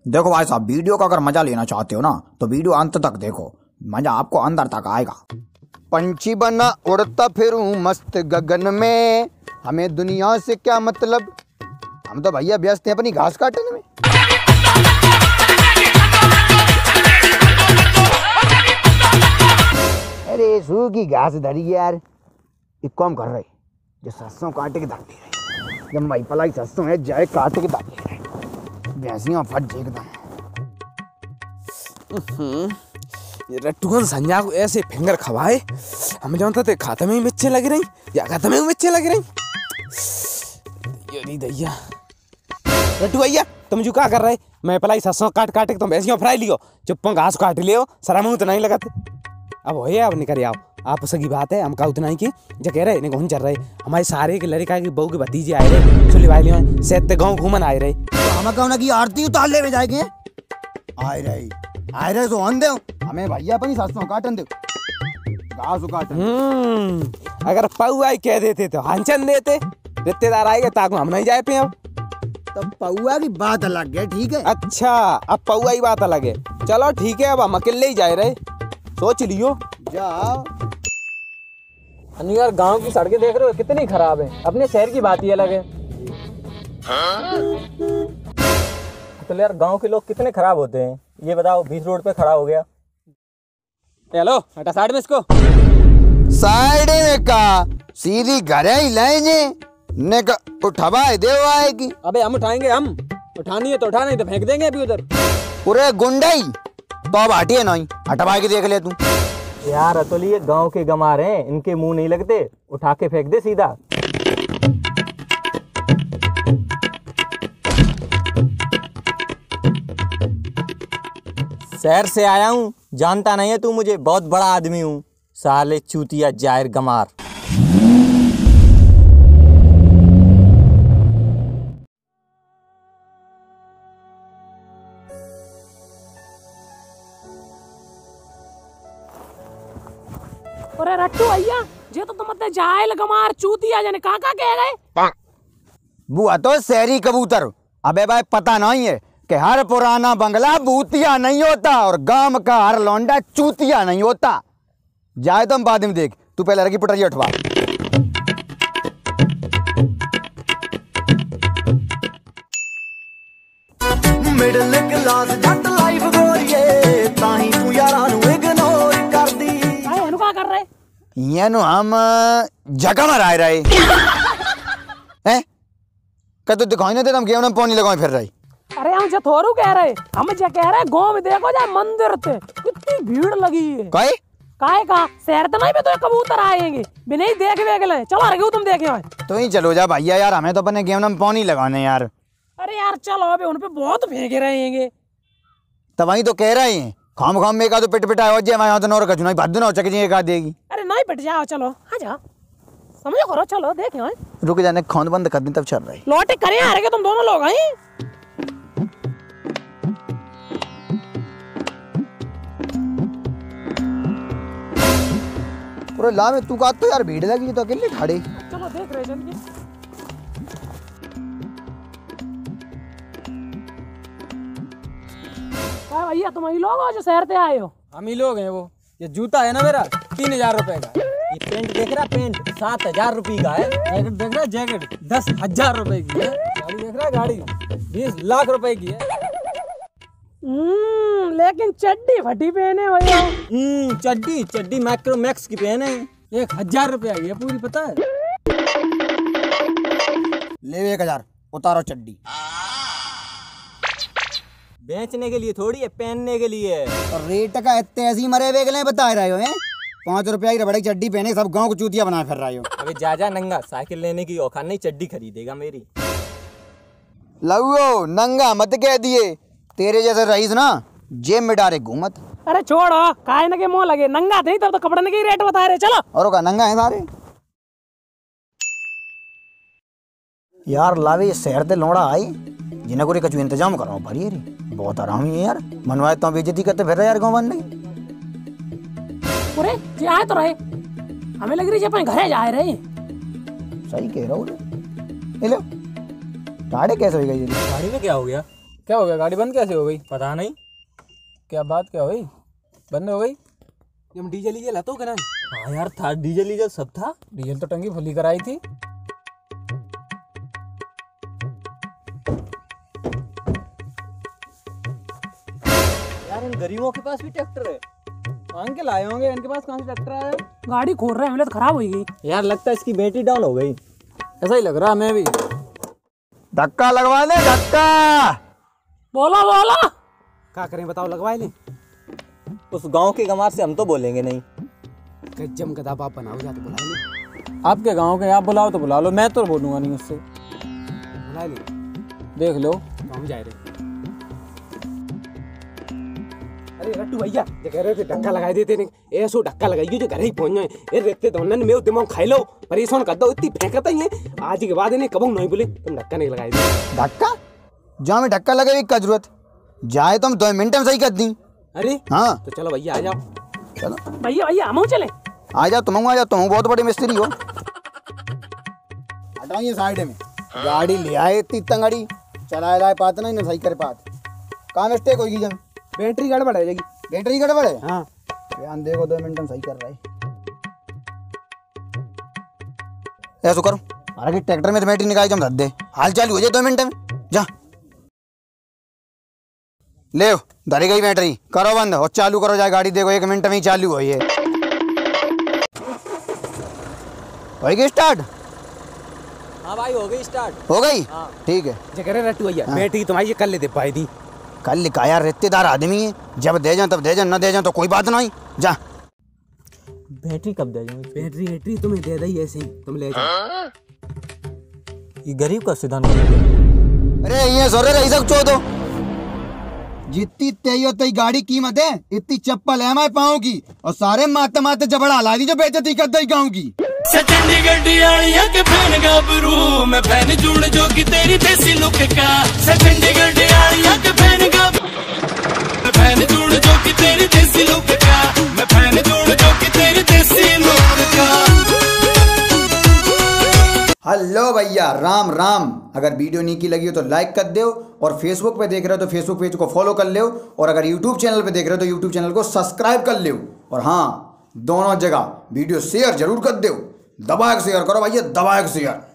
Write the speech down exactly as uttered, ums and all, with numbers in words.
देखो भाई साहब, वीडियो का अगर मजा लेना चाहते हो ना तो वीडियो अंत तक देखो, मजा आपको अंदर तक आएगा। पंछी बना उड़ता फिरूं मस्त गगन में, हमें दुनिया से क्या मतलब, हम तो भैया व्यस्त हैं अपनी घास काटने में। अरे सूखी घास धरी यार, एक काम कर रहे जो सरसों काटे के दाग ले रहे, जब भाई पलाई सरसों है जाए काटे के दाग ले रहे, भैंसियां फट जे एकदम। ये रट्टून संजा को ऐसे फिंगर खवाए, हम जानते थे खाते में ही मिर्चे लग रही या खाते में ही मिर्चे लग रही। ये दैया रट्टू भैया तुम जो क्या कर रहे, मैं पलाई सरसों काट काट के तुम भैंसियां फ्राई लियो, चुप्पा घास काट लियो, सरा मुंह तो नहीं लगाते। अब हो अब निकल आओ, आप सगी बात है, हम का उतना ही की जो कह रहे नहीं चल रहे, हमारे सारे के लड़का की बहू के भतीजे आए रहे, सुली भाई लियो सेते गाँव घूमन आए रहे, तो हम कहना की आरती उतार ले में जाएंगे, आए रहे आए रहे तो हन दे हमें भैया अपनी सरसों काटन दे घास काटन। हम्म अगर पऊ आई कह देते तो हंचन देते, रिश्तेदार आएंगे ताकू हम नहीं जाए पे। अब तो पौआ की बात अलग है, ठीक है। अच्छा अब पौआ ही बात अलग है, चलो ठीक है, अब हम अकेले ही जाए रहे, सोच लियो जाओ। यार गांव की सड़कें देख रहे हो कितनी खराब है, अपने शहर की बात ही अलग है। तो यार गांव के लोग कितने खराब होते हैं, ये बताओ बीच रोड पे खड़ा हो गया। हेलो हटा साइड में इसको। साइड में का सीधी घर ही लेंगे ने का उठवा दे आएगी। अबे हम उठाएंगे, हम उठानी है तो उठा, नहीं तो फेंक देंगे अभी उधर। पूरे गुंडई तो अब हटिए नहीं, हटवा के देख ले तू। यार अतुल ये गांव के गमार हैं, इनके मुंह नहीं लगते, उठा के फेंक दे सीधा। शहर से आया हूँ, जानता नहीं है तू मुझे, बहुत बड़ा आदमी हूँ, साले चूतिया जाहिर गमार। अरे रट्टू भैया जे तो तुम मत जाहिल गमार चूतिया जाने कहाँ कहाँ कह गए। बुआ तो शहरी कबूतर, अबे भाई पता नहीं है कि हर पुराना बंगला भूतिया नहीं होता और गांव का हर लौंडा चूतिया नहीं होता। जाए तो हम बाद में देख, तू पहले रखी पुटरिया उठवा। मिडिल क्लास जट लाइफ गोरिए, ताही तू यारां नु इग्नोर कर दी। भाई हनु क्या कर रहे ये नु हम जगह में रह रहे हैं, कद तो दिखाई नहीं देता, हम गेम में पानी लगाए फिर रहे। अरे हम जथोरू कह रहे, हम जो कह रहे गांव में देखो जाए मंदिर थे कितनी भीड़ लगी है। काहे काहे का शहर तो नहीं, तो कबूतर आएंगे बिना ही देख वेख ले, चलो अरे तुम देखे तो ही चलो जा भैया यार, हमें तो अपने गेम में पानी लगाने यार। अरे यार चलो अबे उन पे बहुत फेंके रहेंगे। तब वही तो कह रहे हैं, खाम खाम में का तो पिट पिटा हो जाए, मैं तो नौर कचुना भद ना चक जी का देगी। अरे नहीं पिट जाओ, चलो आ जाओ, समझो करो, चलो देखे रुक जाने खोंद बंद कर दी तब चल रही। लौटे करे आ रहे तुम दोनों लोग हैं। पूरे ला में तू का तो यार भीड़ लगी तो अकेले खड़े। चलो देख रहे चलिए। हाँ भैया तुम ही लोग हो जो शहर से आए हो। हम ही लोग हैं। वो ये जूता है ना मेरा तीन हजार रुपए का, ये पेंट देख रहा पेंट सात हजार रुपए का है, जैकेट देख रहा जैकेट दस हजार रुपए की है, गाड़ी देख रहा गाड़ी बीस लाख रुपए की है। हम्म लेकिन चड्डी फटी पहने हो यार। हम्म चड्डी चड्डी मैक्रो मैक्स की पहने, एक हजार रुपया की है पूरी, पता है। ले एक हजार उतारो चड्डी। बेचने के लिए थोड़ी है, पहनने के लिए। और रेट का इतने ऐसी मरे बेगले बता रहे हो हैं, पाँच रुपया की रबड़ी चड्डी पहने सब गांव को चूतिया बना फिर रहे हो। अबे जा जा नंगा, साइकिल लेने की औकात नहीं, चड्डी खरीदेगा मेरी। लवो नंगा मत कह दिए, तेरे जैसे रईस ना जेब में डाले घूमत। अरे छोड़ो काय न के मुंह लगे, नंगा थे तब तो कपड़े के रेट बता रहे। चलो और का नंगा है सारे यार। लावे शहर से लौड़ा आई जिन्हें को कछु इंतजाम करो भरी रे, बहुत आराम ही है यार, मनवाए तो बेइज्जती करते फिर यार गाँव बनने। अरे जी आए तो रहे, हमें लग रही है अपने घरे जा रहे। सही कह रहा हूँ रे। लो गाड़ी कैसे हो गई? गाड़ी में क्या हो गया? क्या हो गया? गाड़ी बंद कैसे हो गई? पता नहीं। क्या बात क्या हुई? बंद हो गई? हम डीजल डीजल तो क्या? हाँ यार था, डीजल डीजल सब था। डीजल तो टंकी फुली कराई थी। यार इन गरीबों के पास भी ट्रैक्टर है। मांग के लाए होंगे, इनके पास कहाँ से ट्रैक्टर आया? गाड़ी खोल रहे हैं तो खराब हो गई। यार लगता है इसकी बैटरी डाउन हो गई। ऐसा ही लग रहा है मैं भी। धक्का लगवा दे, धक्का। बोलो बोलो। क्या करें बताओ, लगवाए ले। उस गांव के गमार से हम तो बोलेंगे नहीं। गज्जम गदा बाप बनाओ जा तो बुला ले। आपके गांव के आप बुलाओ तो बुला लो, मैं तो बोलूंगा नहीं उससे। बुला ले देख लो। तो हम जाए रहे। अरे रट्टू भैया जे कह रहे थे धक्का लगाए देते नहीं, ऐसो धक्का लगाइयो जो घर ही पहुंच जाए। ये रहते दोनों में दिमाग खाई लो, परेशान कर दो। इतनी फेंकता ही है, आज के बाद इन्हें कबू नहीं बोले तुम धक्का नहीं लगाए दे। धक्का जहाँ में धक्का लगे क्या जरूरत? जाए तो हम दो मिनट में सही कर दी। अरे हाँ तो चलो भैया आ जाओ। चलो भैया भैया हम चले। आ जाओ, तुम आ जाओ, तुम बहुत बड़े मिस्त्री हो। हटाइए साइड में। गाड़ी ले आए इतनी तंगड़ी, चलाए लाए पात नहीं ना सही कर पात। कहाँ मिस्टेक होगी? जब बैटरी गड़बड़ है। बैटरी गड़बड़ है। हाँ ध्यान देखो, दो मिनट में सही कर रहा है। ऐसा करो, अरे ट्रैक्टर में तो बैटरी निकाल के हम धर दे, हाल चालू हो जाए दो मिनट में। जा ले धरी गई बैटरी, करो बंद और चालू करो जाए गाड़ी। देखो एक मिनट में ही चालू हो ये। हो गई स्टार्ट? हाँ भाई हो गई स्टार्ट। हो गई? ठीक है। जे कह रहे रट्टू भैया बैटरी तुम्हारी ये कल लेते पाई थी। कल लिखा यार, रिश्तेदार आदमी है, जब दे जाए तब दे जाए, न दे जाए तो कोई बात नहीं। जा बैटरी कब दे जाऊंगी? बैटरी बैटरी तुम्हें दे दी ऐसे ही, तुम ले जाओ। ये गरीब का सिद्धांत है। अरे ये सोरे रही सकते हो तो जितनी तेई तई गाड़ी कीमत है इतनी चप्पल है हमारे पाँव की, और सारे माते माते जबड़ा ला दी जो बेइज्जती कर दई गाँव की। चंडीगढ़ आलिया के फैन गाबरू मैं फैन जुड़ जो की तेरी देसी लुक का। चंडीगढ़ आलिया के फैन गाबरू मैं फैन जुड़ जो की तेरी देसी लुक का। मैं फैन जुड़ जो की तेरी देसी लुक का। हेलो भैया, राम राम। अगर वीडियो नीकी लगी हो तो लाइक कर दो, और फेसबुक पे देख रहे हो तो फेसबुक पेज को फॉलो कर लो, और अगर यूट्यूब चैनल पे देख रहे हो तो यूट्यूब चैनल को सब्सक्राइब कर लो। और हाँ, दोनों जगह वीडियो शेयर जरूर कर दो। दबा के शेयर करो भैया, दबा के शेयर।